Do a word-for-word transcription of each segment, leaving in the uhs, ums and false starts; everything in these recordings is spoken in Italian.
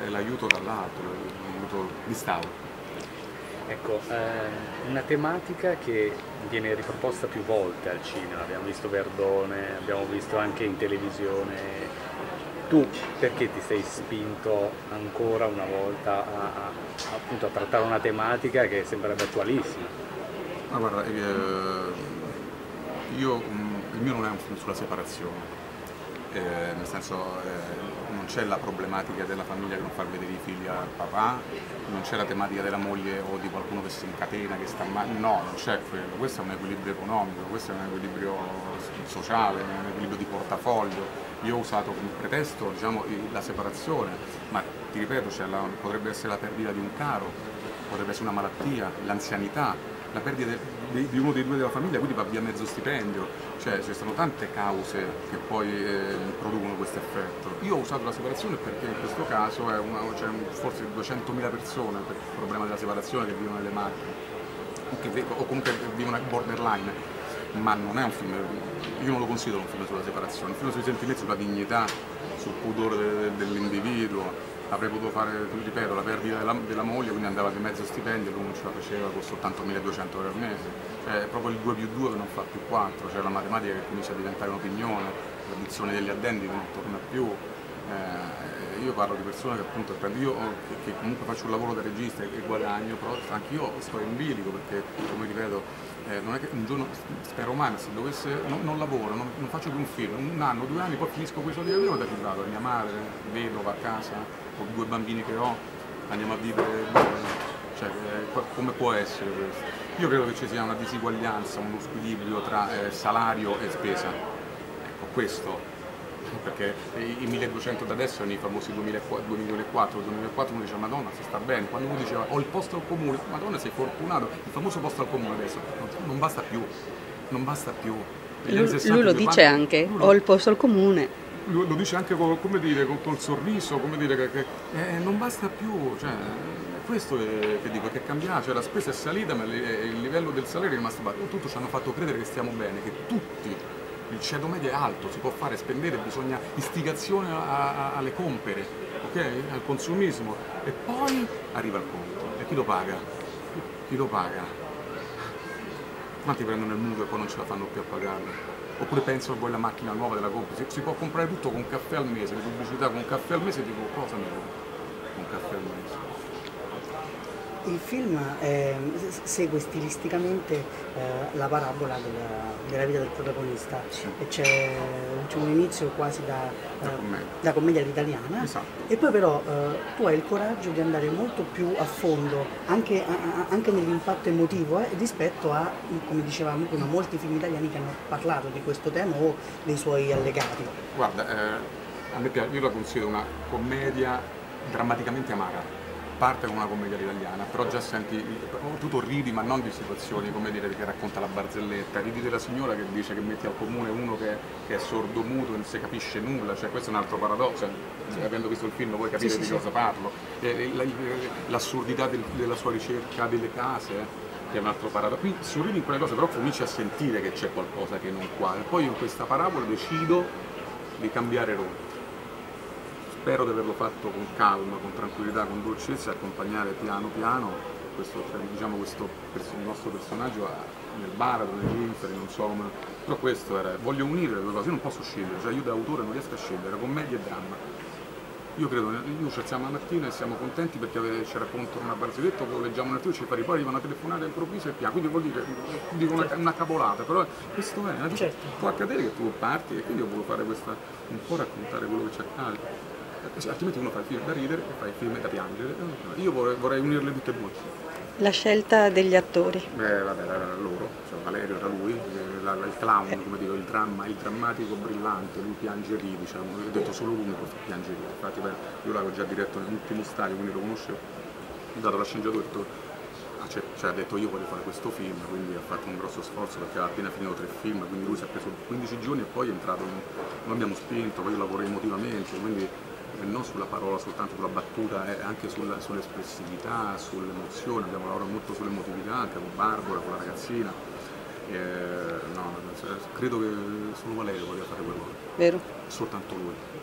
e l'aiuto dall'altro, l'aiuto di Stato. Ecco, eh, una tematica che viene riproposta più volte al cinema, abbiamo visto Verdone, abbiamo visto anche in televisione. Tu perché ti sei spinto ancora una volta a, a, appunto, a trattare una tematica che sembrerebbe attualissima? Ma guarda, eh, io, il mio non è un film sulla separazione. Eh, nel senso eh, non c'è la problematica della famiglia che non fa vedere i figli al papà, non c'è la tematica della moglie o di qualcuno che si incatena, che sta male, no, non c'è quello, questo è un equilibrio economico, questo è un equilibrio sociale, un equilibrio di portafoglio. Io ho usato come pretesto, diciamo, la separazione, ma ti ripeto, cioè, la, potrebbe essere la perdita di un caro, potrebbe essere una malattia, l'anzianità, la perdita di, di uno dei due della famiglia, quindi va via mezzo stipendio, cioè ci sono tante cause che poi eh, producono questo effetto. Io ho usato la separazione perché in questo caso è una, cioè, forse duecentomila persone per il problema della separazione che vivono nelle macchine o, che, o comunque vivono borderline, ma non è un film, io non lo considero un film sulla separazione, un film sui sentimenti, sulla dignità, sul pudore de, de, dell'individuo. Avrei potuto fare, ripeto, la perdita della, della moglie, quindi andava di mezzo stipendio, lui non ce la faceva con soltanto milleduecento euro al mese. Cioè, è proprio il due più due che non fa più quattro, cioè la matematica che comincia a diventare un'opinione, l'addizione degli addendi che non torna più. Eh, io parlo di persone che appunto, io che, che comunque faccio un lavoro da regista e guadagno, però anche io sto in bilico perché, come ripeto, eh, non è che un giorno, spero mai, ma se dovesse, no, non lavoro, non, non faccio più un film, un anno, due anni, poi finisco quei soldi che avevo, da chi vado? Mia madre, vedova a casa, ho due bambini che ho, andiamo a vivere dove? Cioè, eh, come può essere questo? Io credo che ci sia una disuguaglianza, uno squilibrio tra eh, salario e spesa. Ecco, questo. Perché i milleduecento da adesso erano i famosi duemilaquattro, duemilaquattro uno diceva Madonna si sta bene, quando uno diceva ho il posto al comune, Madonna sei fortunato, il famoso posto al comune adesso non basta più, non basta più. Lui, lui lo dice anche, ho il posto al comune. Lui lo dice anche con, come dire, con, col sorriso, come dire che, che eh, non basta più, cioè, questo è, che dico, che è cambiato, cioè la spesa è salita ma il livello del salario è rimasto basso, tutto ci hanno fatto credere che stiamo bene, che tutti il ceto medio è alto, si può fare, spendere, bisogna istigazione a, a, alle compere, okay? Al consumismo, e poi arriva il conto, e chi lo paga? Chi lo paga? Quanti prendono il mutuo e poi non ce la fanno più a pagarlo? Oppure pensano poi alla macchina nuova della compra, si, si può comprare tutto con un caffè al mese, le pubblicità con un caffè al mese, dico cosa mi con un caffè al mese? Il film eh, segue stilisticamente eh, la parabola della, della vita del protagonista, sì. E c'è un inizio quasi da, da, eh, commedia. da commedia all'italiana, esatto. E poi però eh, tu hai il coraggio di andare molto più a fondo anche, a, anche nell'impatto emotivo eh, rispetto a, come dicevamo prima, molti film italiani che hanno parlato di questo tema o dei suoi allegati. Guarda, eh, a me piace, io la considero una commedia drammaticamente amara. Parte con una commedia italiana, però già senti, tu ridi, ma non di situazioni, come dire, che racconta la barzelletta, ridi della signora che dice che metti al comune uno che, che è sordomuto e non si capisce nulla, cioè questo è un altro paradosso, cioè, avendo visto il film voi capite sì, di sì, cosa sì. parlo, l'assurdità del, della sua ricerca delle case, che è un altro paradosso, qui sorridi in quelle cose, però cominci a sentire che c'è qualcosa che non quadra, poi in questa parabola decido di cambiare rotta. Spero di averlo fatto con calma, con tranquillità, con dolcezza e accompagnare piano piano questo, diciamo, questo il nostro personaggio nel baratro, nell'inferi, non so come. Però questo era, voglio unire le due cose, io non posso scegliere, cioè io da autore non riesco a scegliere, commedia e dramma. Io credo, noi ci alziamo la mattina e siamo contenti perché ci raccontano una barzelletta, lo leggiamo nel tuo, ci fa poi arriva una telefonata improvvisa e piano, quindi vuol dire, dico una, una cavolata, però questo è, certo. Può accadere che tu parti e quindi io volevo fare questa, un po' raccontare quello che ci accade. Altrimenti uno fa il film da ridere e fa il film da piangere. Io vorrei, vorrei unirle tutte e due. La scelta degli attori? Beh, vabbè, era loro, cioè Valerio era lui, la, la, il clown, eh. come dico, il, dramma, il drammatico brillante, lui piange e ridi, diciamo, ho detto solo lui può piange e ridi. Infatti beh, io l'avevo già diretto nell'ultimo stadio, quindi lo conoscevo, ho dato la sceneggiatura e ho detto, cioè, cioè, ha detto io voglio fare questo film, quindi ha fatto un grosso sforzo perché aveva appena finito tre film, quindi lui si è preso quindici giorni e poi è entrato, in, non abbiamo spinto, poi io lavoro emotivamente, quindi non sulla parola soltanto, sulla battuta, eh, anche sull'espressività, sull'emozione, abbiamo lavorato molto sull'emotività anche con Barbara, con la ragazzina. Eh, no, credo che solo Valerio voleva fare quello. Vero? Soltanto lui.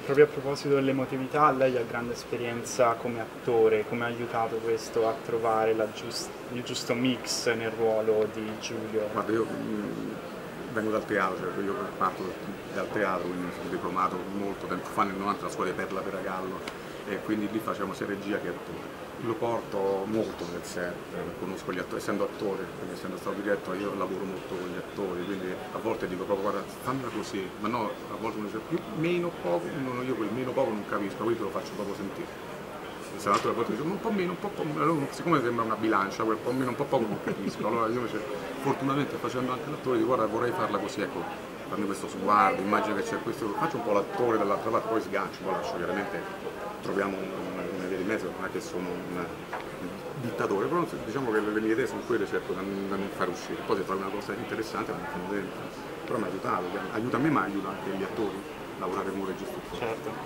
proprio a proposito dell'emotività, lei ha grande esperienza come attore, come ha aiutato questo a trovare la giust- il giusto mix nel ruolo di Giulio? Guarda, io mh, vengo dal teatro, cioè io parto dal teatro, quindi mi sono diplomato molto tempo fa nel novanta alla scuola di Perla Peragallo e quindi lì facevamo sia regia che attore. Lo porto molto nel set, conosco gli attori, essendo attore, quindi essendo stato diretto io lavoro molto con gli attori, quindi a volte dico proprio guarda fammela così, ma no, a volte uno dice più, meno, poco, non, io quel meno poco non capisco, quindi te lo faccio proprio sentire. Se l'altro a volte dice un po' meno, un po' poco, allora, siccome sembra una bilancia, quel po' meno, un po' poco non capisco, allora io invece fortunatamente facendo anche l'attore dico guarda vorrei farla così, ecco, fammi questo sguardo, immagino che c'è questo, faccio un po' l'attore dall'altra parte, poi sgancio, poi lascio chiaramente, troviamo una, una via di mezzo, non è che sono un dittatore, però diciamo che le mie idee sono quelle, cerco da non, da non far uscire, poi se trovi una cosa interessante la mettiamo dentro, però mi ha aiutato, aiuta me ma aiuta anche gli attori, lavorare con un regista. Certo.